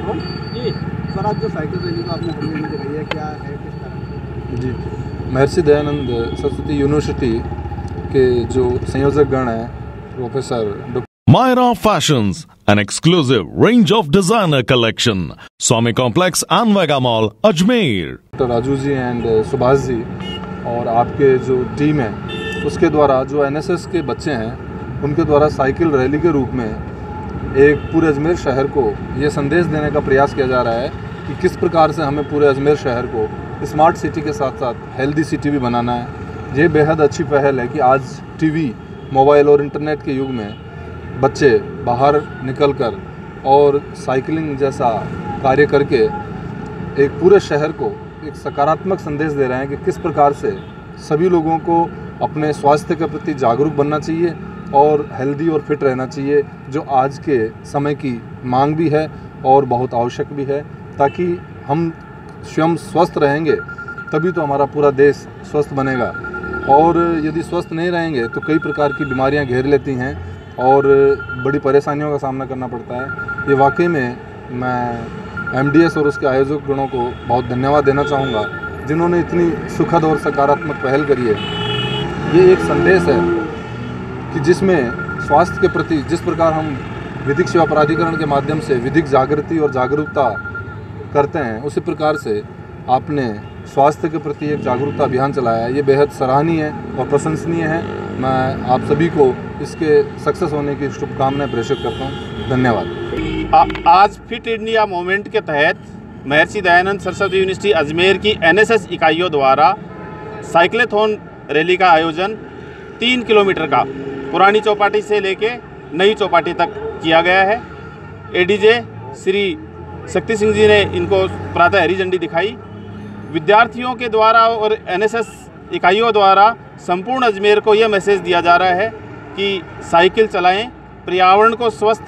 जी sir, आज जो cycle rally को आपने हरियाणा में दिखाई है, क्या है, किस तरह? जी, महर्षि दयानंद सरस्वती यूनिवर्सिटी के जो संयोजक गण हैं, professor Myra Fashions, an exclusive range of designer collection. Swami Complex and Vega Mall, Ajmer. Doctor Raju ji and Subhash ji और आपके जो टीम है उसके द्वारा जो एनएसएस के बच्चे हैं उनके द्वारा साइकिल रैली के रूप में एक पूरे अजमेर शहर को ये संदेश देने का प्रयास किया जा रहा है कि किस प्रकार से हमें पूरे अजमेर शहर को स्मार्ट सिटी के साथ साथ हेल्दी सिटी भी बनाना है। ये बेहद अच्छी पहल है कि आज टीवी, मोबाइल और इंटरनेट के युग में बच्चे बाहर निकलकर और साइकिलिंग जैसा कार्य करके एक पूरे शहर को एक सकारात्मक संदेश दे रहे हैं कि किस प्रकार से सभी लोगों को अपने स्वास्थ्य के प्रति जागरूक बनना चाहिए और हेल्दी और फिट रहना चाहिए, जो आज के समय की मांग भी है और बहुत आवश्यक भी है। ताकि हम स्वयं स्वस्थ रहेंगे तभी तो हमारा पूरा देश स्वस्थ बनेगा, और यदि स्वस्थ नहीं रहेंगे तो कई प्रकार की बीमारियां घेर लेती हैं और बड़ी परेशानियों का सामना करना पड़ता है। ये वाकई में मैं एमडीएस और उसके आयोजक गणों को बहुत धन्यवाद देना चाहूँगा, जिन्होंने इतनी सुखद और सकारात्मक पहल करी है। ये एक संदेश है कि जिसमें स्वास्थ्य के प्रति जिस प्रकार हम विधिक सेवा प्राधिकरण के माध्यम से विधिक जागृति और जागरूकता करते हैं, उसी प्रकार से आपने स्वास्थ्य के प्रति एक जागरूकता अभियान चलाया है। ये बेहद सराहनीय और प्रशंसनीय है। मैं आप सभी को इसके सक्सेस होने की शुभकामनाएं प्रेषित करता हूँ। धन्यवाद। आज फिट इंडिया मूवमेंट के तहत महर्षि दयानंद सरस्वती यूनिवर्सिटी अजमेर की एनएसएस इकाइयों द्वारा साइक्लेथॉन रैली का आयोजन 3 किलोमीटर का पुरानी चौपाटी से लेके नई चौपाटी तक किया गया है। एडीजे श्री शक्ति सिंह जी ने इनको प्रातः हरी झंडी दिखाई। विद्यार्थियों के द्वारा और एनएसएस इकाइयों द्वारा संपूर्ण अजमेर को यह मैसेज दिया जा रहा है कि साइकिल चलाएं, पर्यावरण को स्वस्थ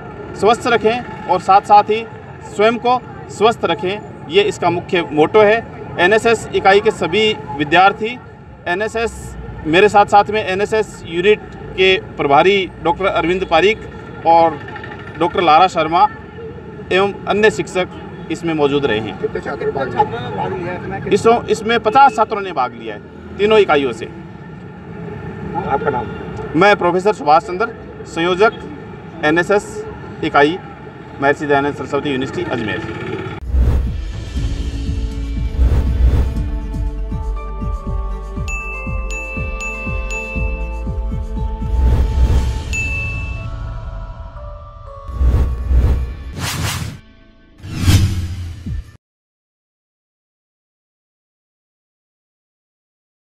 रखें और साथ साथ ही स्वयं को स्वस्थ रखें। ये इसका मुख्य मोटो है। एनएसएस इकाई के सभी विद्यार्थी, एनएसएस मेरे साथ में एनएसएस यूनिट के प्रभारी डॉक्टर अरविंद पारिक और डॉक्टर लारा शर्मा एवं अन्य शिक्षक इसमें मौजूद रहे हैं। कितने छात्रों ने भाग लिया है? इसमें 50 छात्रों ने भाग लिया है, तीनों इकाइयों से। आपका नाम? मैं प्रोफेसर सुभाष चंद्र, संयोजक एनएसएस इकाई महर्षि दयानंद सरस्वती यूनिवर्सिटी अजमेर।